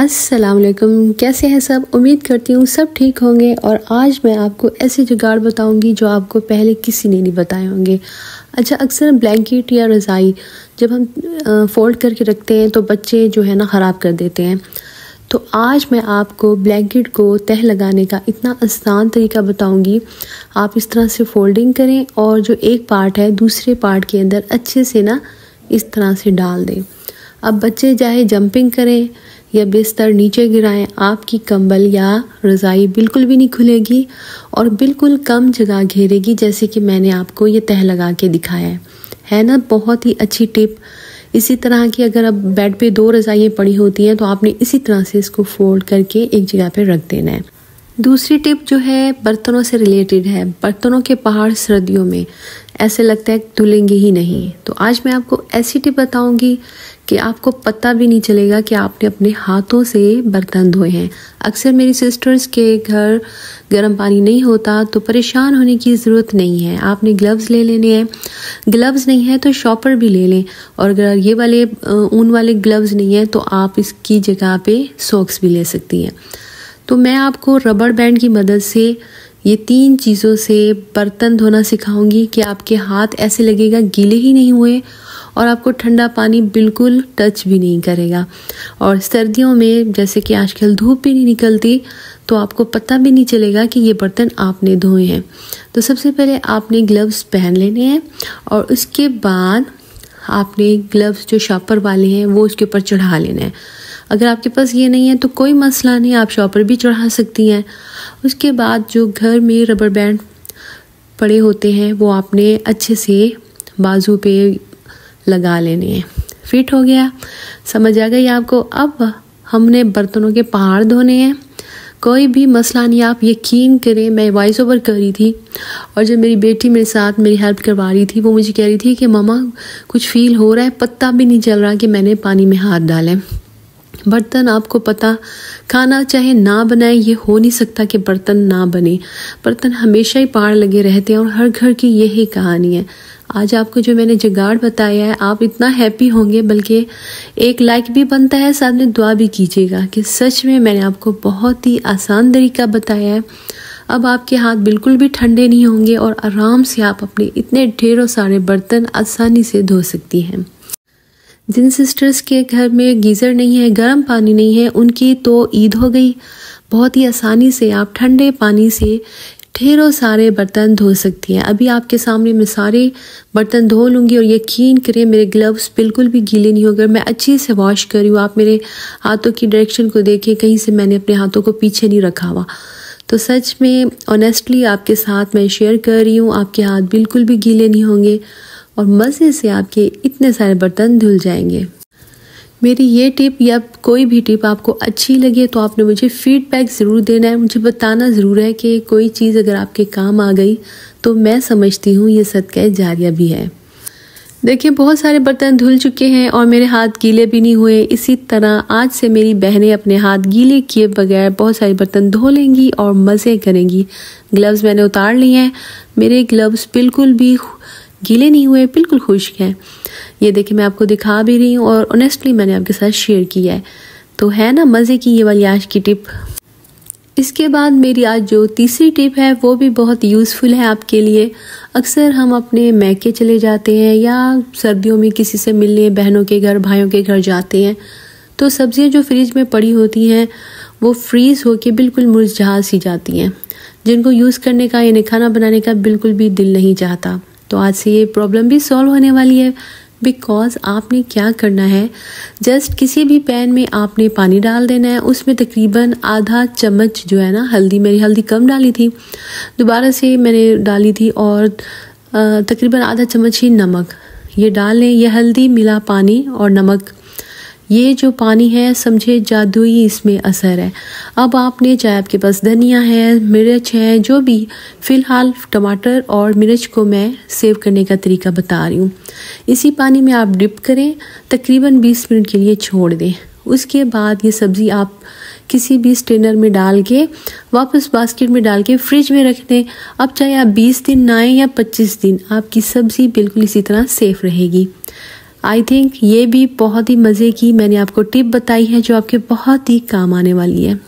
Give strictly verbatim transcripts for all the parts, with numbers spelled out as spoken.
अस्सलाम वालेकुम, कैसे हैं सब। उम्मीद करती हूँ सब ठीक होंगे। और आज मैं आपको ऐसे जुगाड़ बताऊंगी जो आपको पहले किसी ने नहीं बताए होंगे। अच्छा, अक्सर ब्लैंकेट या रज़ाई जब हम फोल्ड करके रखते हैं तो बच्चे जो है ना ख़राब कर देते हैं। तो आज मैं आपको ब्लैंकेट को तह लगाने का इतना आसान तरीका बताऊंगी। आप इस तरह से फोल्डिंग करें और जो एक पार्ट है दूसरे पार्ट के अंदर अच्छे से ना इस तरह से डाल दें। अब बच्चे चाहे जंपिंग करें या बिस्तर नीचे गिराएं, आपकी कंबल या रज़ाई बिल्कुल भी नहीं खुलेगी और बिल्कुल कम जगह घेरेगी, जैसे कि मैंने आपको ये तह लगा के दिखाया है है ना। बहुत ही अच्छी टिप। इसी तरह की अगर अब बेड पे दो रज़ाइयाँ पड़ी होती हैं तो आपने इसी तरह से इसको फोल्ड करके एक जगह पे रख देना है। दूसरी टिप जो है बर्तनों से रिलेटेड है। बर्तनों के पहाड़ सर्दियों में ऐसे लगता है धुलेंगे ही नहीं। तो आज मैं आपको ऐसी टिप बताऊंगी कि आपको पता भी नहीं चलेगा कि आपने अपने हाथों से बर्तन धोए हैं। अक्सर मेरी सिस्टर्स के घर गर्म पानी नहीं होता तो परेशान होने की ज़रूरत नहीं है। आपने ग्लव्स ले लेने हैं, ग्लव्स नहीं है तो शॉपर भी ले लें, और अगर ये वाले ऊन वाले ग्लव्स नहीं है तो आप इसकी जगह पे सॉक्स भी ले सकती हैं। तो मैं आपको रबड़ बैंड की मदद से ये तीन चीज़ों से बर्तन धोना सिखाऊंगी कि आपके हाथ ऐसे लगेगा गीले ही नहीं हुए और आपको ठंडा पानी बिल्कुल टच भी नहीं करेगा। और सर्दियों में जैसे कि आजकल धूप भी नहीं निकलती तो आपको पता भी नहीं चलेगा कि ये बर्तन आपने धोए हैं। तो सबसे पहले आपने ग्लव्स पहन लेने हैं और उसके बाद आपने ग्लव्स जो शॉपर वाले हैं वो उसके ऊपर चढ़ा लेना है। अगर आपके पास ये नहीं है तो कोई मसला नहीं, आप शॉपर भी चढ़ा सकती हैं। उसके बाद जो घर में रबर बैंड पड़े होते हैं वो आपने अच्छे से बाजू पे लगा लेने हैं। फिट हो गया, समझ आ गई आपको। अब हमने बर्तनों के पहाड़ धोने हैं, कोई भी मसला नहीं। आप यकीन करें, मैं वॉइस ओवर कर रही थी और जब मेरी बेटी मेरे साथ मेरी हेल्प करवा रही थी वो मुझे कह रही थी कि मम्मा कुछ फील हो रहा है, पता भी नहीं चल रहा कि मैंने पानी में हाथ डाले। बर्तन आपको पता, खाना चाहे ना बनाए, ये हो नहीं सकता कि बर्तन ना बने। बर्तन हमेशा ही पहाड़ लगे रहते हैं और हर घर की यही कहानी है। आज आपको जो मैंने जुगाड़ बताया है आप इतना हैप्पी होंगे, बल्कि एक लाइक भी बनता है, साथ में दुआ भी कीजिएगा कि सच में मैंने आपको बहुत ही आसान तरीका बताया है। अब आपके हाथ बिल्कुल भी ठंडे नहीं होंगे और आराम से आप अपने इतने ढेरों सारे बर्तन आसानी से धो सकती हैं। जिन सिस्टर्स के घर में गीज़र नहीं है, गर्म पानी नहीं है, उनकी तो ईद हो गई। बहुत ही आसानी से आप ठंडे पानी से ढेरों सारे बर्तन धो सकती हैं। अभी आपके सामने मैं सारे बर्तन धो लूँगी और यकीन करें मेरे ग्लव्स बिल्कुल भी गीले नहीं होंगे। मैं अच्छी से वॉश करी हूँ। आप मेरे हाथों की डायरेक्शन को देखिए, कहीं से मैंने अपने हाथों को पीछे नहीं रखा हुआ। तो सच में ऑनेस्टली आपके साथ मैं शेयर कर रही हूँ, आपके हाथ बिल्कुल भी गीले नहीं होंगे और मज़े से आपके इतने सारे बर्तन धुल जाएंगे। मेरी ये टिप या कोई भी टिप आपको अच्छी लगे तो आपने मुझे फीडबैक ज़रूर देना है। मुझे बताना ज़रूर है कि कोई चीज़ अगर आपके काम आ गई तो मैं समझती हूँ ये सदका जारिया भी है। देखिए, बहुत सारे बर्तन धुल चुके हैं और मेरे हाथ गीले भी नहीं हुए। इसी तरह आज से मेरी बहनें अपने हाथ गीले किए बगैर बहुत सारे बर्तन धो लेंगी और मज़े करेंगी। ग्लव्स मैंने उतार लिए हैं, मेरे ग्लव्स बिल्कुल भी गीले नहीं हुए, बिल्कुल खुश्क हैं। ये देखिए मैं आपको दिखा भी रही हूँ और ऑनेस्टली मैंने आपके साथ शेयर किया है। तो है ना मज़े की ये वाली आज की टिप। इसके बाद मेरी आज जो तीसरी टिप है वो भी बहुत यूज़फुल है आपके लिए। अक्सर हम अपने मैके चले जाते हैं या सर्दियों में किसी से मिलने बहनों के घर, भाइयों के घर जाते हैं तो सब्जियां जो फ्रिज में पड़ी होती हैं वो फ्रीज़ होके बिल्कुल मुरझा सी जाती हैं, जिनको यूज़ करने का यानी खाना बनाने का बिल्कुल भी दिल नहीं चाहता। तो आज से ये प्रॉब्लम भी सॉल्व होने वाली है। बिकॉज आपने क्या करना है, जस्ट किसी भी पैन में आपने पानी डाल देना है, उसमें तकरीबन आधा चम्मच जो है ना हल्दी, मेरी हल्दी कम डाली थी, दोबारा से मैंने डाली थी, और तकरीबन आधा चम्मच ही नमक ये डाल लें। ये हल्दी मिला पानी और नमक, ये जो पानी है समझे जादुई इसमें असर है। अब आपने चाहे आपके पास धनिया है, मिर्च है, जो भी, फ़िलहाल टमाटर और मिर्च को मैं सेव करने का तरीका बता रही हूँ। इसी पानी में आप डिप करें, तकरीबन बीस मिनट के लिए छोड़ दें। उसके बाद ये सब्ज़ी आप किसी भी स्ट्रेनर में डाल के वापस बास्केट में डाल के फ्रिज में रख दें। अब चाहे आप बीस दिन ना आए या पच्चीस दिन, आपकी सब्ज़ी बिल्कुल इसी तरह सेफ़ रहेगी। आई थिंक ये भी बहुत ही मज़े की मैंने आपको टिप बताई है जो आपके बहुत ही काम आने वाली है।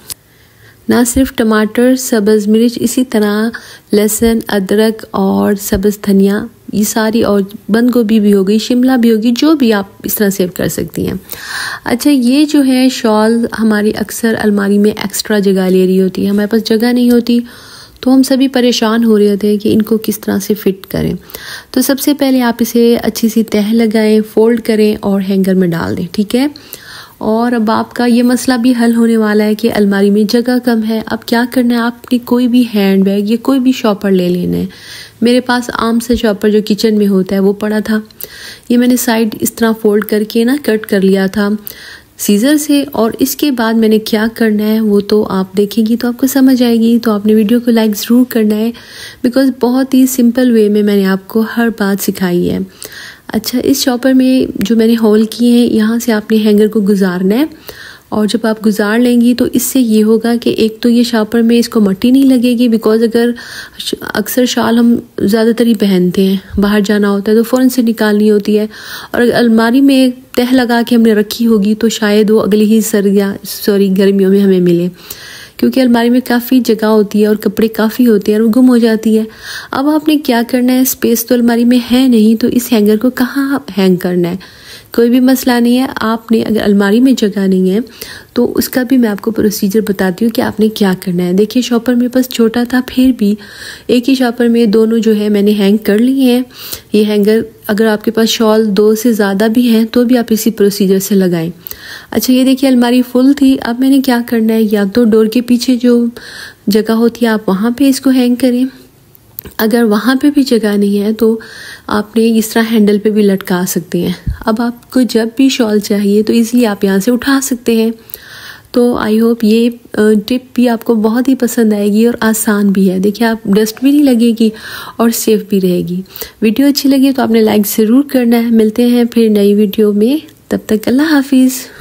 ना सिर्फ टमाटर, सब्ज़ मिर्च, इसी तरह लहसुन, अदरक और सब्ज़ धनिया, ये सारी, और बंद गोभी भी हो गई, शिमला भी होगी, जो भी आप इस तरह सेव कर सकती हैं। अच्छा, ये जो है शॉल हमारी अक्सर अलमारी में एक्स्ट्रा जगह ले रही होती है, हमारे पास जगह नहीं होती, तो हम सभी परेशान हो रहे होते हैं कि इनको किस तरह से फ़िट करें। तो सबसे पहले आप इसे अच्छी सी तह लगाएं, फोल्ड करें और हैंगर में डाल दें, ठीक है। और अब आपका ये मसला भी हल होने वाला है कि अलमारी में जगह कम है। अब क्या करना है, आपने कोई भी हैंड बैग या कोई भी शॉपर ले लेना है। मेरे पास आम से शॉपर जो किचन में होता है वो पड़ा था, ये मैंने साइड इस तरह फोल्ड करके ना कट कर लिया था सीज़र से। और इसके बाद मैंने क्या करना है वो तो आप देखेंगी तो आपको समझ आएगी। तो आपने वीडियो को लाइक ज़रूर करना है, बिकॉज़ बहुत ही सिंपल वे में मैंने आपको हर बात सिखाई है। अच्छा, इस शॉपर में जो मैंने होल किए हैं, यहाँ से आपने हैंगर को गुजारना है, और जब आप गुजार लेंगी तो इससे ये होगा कि एक तो ये शॉपर में इसको मट्टी नहीं लगेगी, बिकॉज़ अगर अक्सर शाल हम ज़्यादातर ही पहनते हैं, बाहर जाना होता है तो फ़ौरन से निकालनी होती है, और अगर अलमारी में तह लगा के हमने रखी होगी तो शायद वो अगली ही सर्दियाँ सॉरी गर्मियों में हमें मिले, क्योंकि अलमारी में काफ़ी जगह होती है और कपड़े काफ़ी होते हैं और वो गुम हो जाती है। अब आपने क्या करना है, स्पेस तो अलमारी में है नहीं, तो इस हैंगर को कहाँ हैंग करना है, कोई भी मसला नहीं है। आपने अगर अलमारी में जगह नहीं है तो उसका भी मैं आपको प्रोसीजर बताती हूँ कि आपने क्या करना है। देखिए, शॉपर मेरे पास छोटा था, फिर भी एक ही शॉपर में दोनों जो है मैंने हैंग कर लिए हैं। ये हैंगर अगर आपके पास शॉल दो से ज़्यादा भी हैं तो भी आप इसी प्रोसीजर से लगाएं। अच्छा, ये देखिए अलमारी फुल थी। अब मैंने क्या करना है, या तो डोर के पीछे जो जगह होती है आप वहाँ पे इसको हैंग करें, अगर वहाँ पे भी जगह नहीं है तो आपने इस तरह हैंडल पे भी लटका सकते हैं। अब आपको जब भी शॉल चाहिए तो इजीली आप यहाँ से उठा सकते हैं। तो आई होप ये टिप भी आपको बहुत ही पसंद आएगी और आसान भी है। देखिए, आप डस्ट भी नहीं लगेगी और सेफ भी रहेगी। वीडियो अच्छी लगी तो आपने लाइक ज़रूर करना है। मिलते हैं फिर नई वीडियो में, तब तक अल्लाह हाफिज़।